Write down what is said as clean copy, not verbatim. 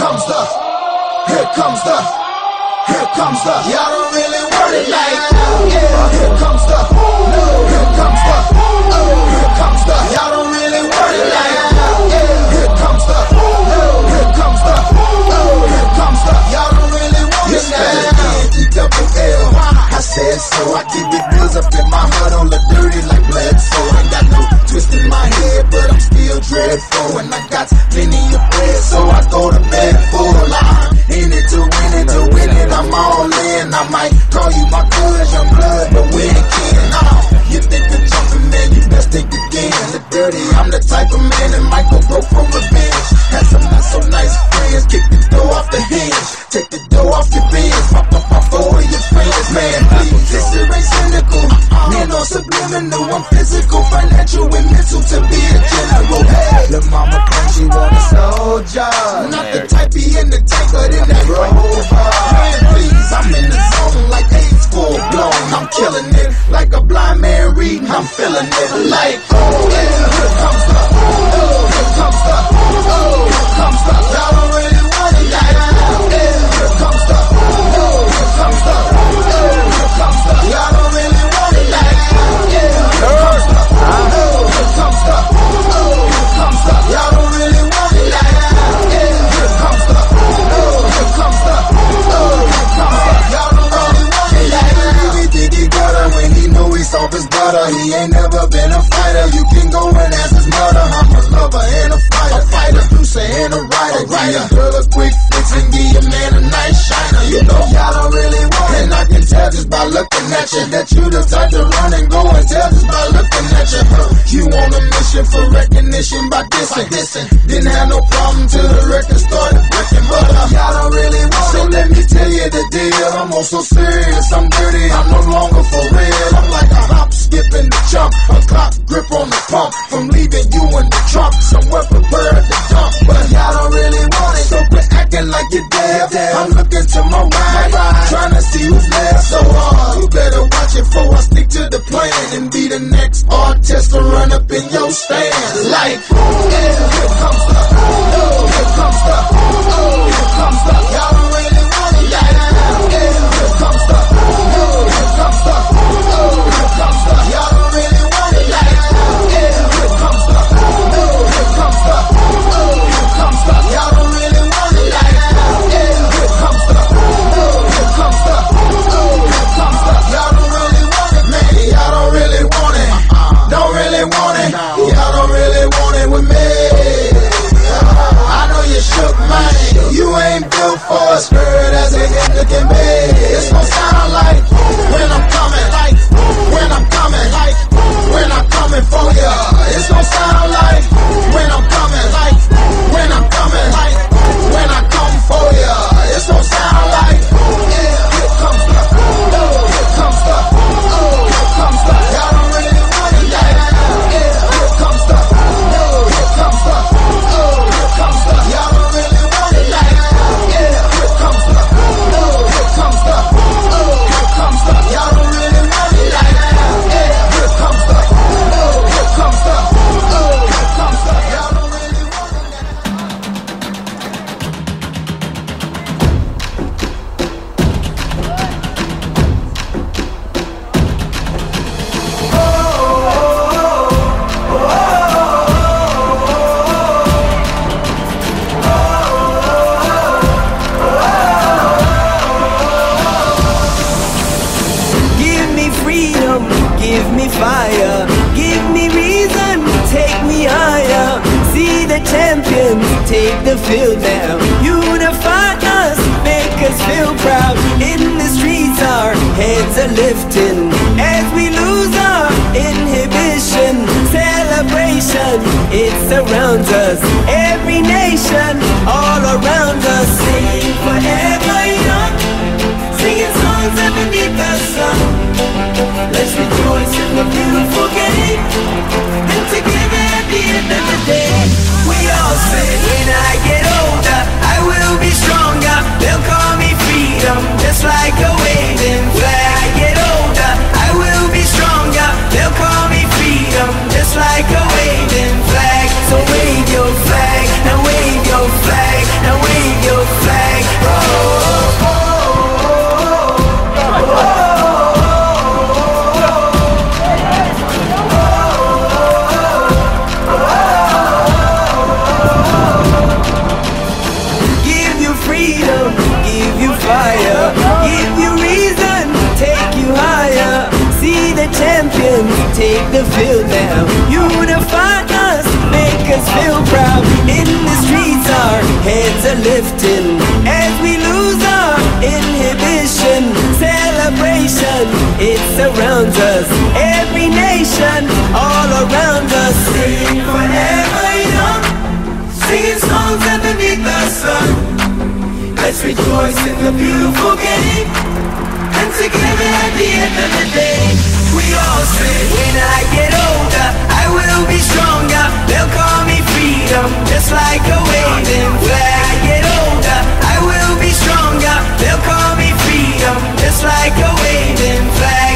Here comes the, y'all don't really want it like that. Yeah, here comes the, no, here comes the, here comes the, y'all don't really want it like that. Yeah, here comes the, no, here comes the, here comes the, y'all don't really want it like that. E-double-L, I said so, I keep it bills up in my heart on the dirty like blood, so I ain't got no twist in my head, but I'm still dreadful, and I got plenty of bread, so I go to bed full. In it to win it, I'm all in. I might call you my cuz, young blood, but when again, you think of jumping, man, you best think again. The dirty, I'm the type of man that might go broke for revenge. Had some not so nice friends, kick the door off the hinge, take the door off your bins, pop up off all of your friends, man, please. This shit ain't cynical, man, no subliminal. I'm physical, financial, and mental to be a general. Hey, the mama claims she want a soldier, not the type be in the tank, but in that rover. Man, please, I'm in the zone like AIDS full blown. I'm killing it like a blind man reading. I'm feeling it like, oh yeah, here comes the, oh, here comes the, oh, here comes the. Y'all don't really want it like that. Yeah, here comes the, oh, here comes the, oh, here comes the. Y'all don't really want it like that. Yeah, here comes the, oh, here comes the, oh, here comes the. Y'all don't really want it like that. Yeah, here comes the, oh, here comes the, oh, here comes the. Y'all don't really want it like that. He think he got her when he know he's off his butter. He ain't never been a fighter. You can go and ask his mother. I'm a lover and a fighter, producer and a writer. Give a girl a quick fix and give your man a nice shiner. You know y'all don't really want it, and I can tell just by looking at you that you the type to run and go and tell just by looking at you. You on a mission for recognition by dissing. Didn't have no problem till the record started breaking, but y'all don't really want it. So let me tell you the deal. I'm also serious, I'm dirty, I'm no longer for real. I'm like a hop, skip, and the jump, a clock grip on the pump. From leaving you in the trunk, somewhere prepared to dump. But y'all don't really want it, so quit acting like you're dead. I'm looking to my right, trying to see who's left. So you better watch it before I stick to the plan and be the next artist to run up in your stand. Like, yeah, here comes the, oh, here comes the, oh, here comes the. Y'all don't really want it like that. Yeah, here comes the, oh, here comes the, oh, here comes the. Y'all don't really want it like that. Yeah, here comes the, oh, here comes the, oh, here comes the. Y'all don't really want it like that. Yeah, here comes the, oh, here comes the, oh, here comes the. Y'all don't really want it, man. Y'all don't really want it. Don't really want it. Y'all don't really want it with me. I know you shook, man. You ain't built for a skirt as a nigga can be. It's gon' sound like when I'm coming, like when I'm coming, like when I'm coming for ya. It's gon' sound like when I'm coming, like when I'm coming, like when I come for ya. It's gon' sound like, yeah, here comes the, oh, here comes the, oh, here comes the. Y'all don't really want it like that. Yeah, here comes the, oh, here comes the, oh, here comes the. Y'all don't really want it like that. Yeah, here comes the, oh, here comes the, oh, here comes the. Y'all don't really want it like that. Yeah, here comes the, oh, here comes the, oh, here comes the. Y'all don't really want it like that. Give me freedom, give me fire, give me reason, take me higher. See the champions take the field now. Unify us, make us feel proud. In the streets our heads are lifting as we lose our inhibition. Celebration, it surrounds us. Every nation, all around us. Sing forever young, singing songs underneath the sun. Let's rejoice in the beautiful game, and together at the end of the day, we all say, when I get older, I will be stronger. They'll call me freedom, just like a waving flag. I get older, I will be stronger. They'll call me freedom, just like a waving flag. So wave your flag, now wave your flag, now wave your take the field now. Unify us, make us feel proud. In the streets our heads are lifting as we lose our inhibition. Celebration, it surrounds us. Every nation, all around us. Sing forever young, singing songs underneath the sun. Let's rejoice in the beautiful game, and together at the end of the day, we all say, when I get older, I will be stronger. They'll call me freedom, just like a waving flag. I get older, I will be stronger. They'll call me freedom, just like a waving flag.